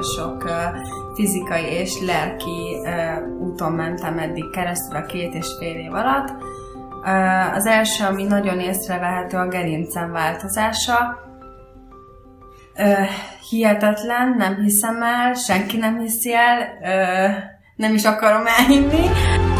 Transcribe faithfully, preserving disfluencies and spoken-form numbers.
sok fizikai és lelki úton mentem eddig keresztül a két és fél év alatt. Az első, ami nagyon észrevehető, a gerincem változása. Hihetetlen, nem hiszem el, senki nem hiszi el, nem is akarom elhinni.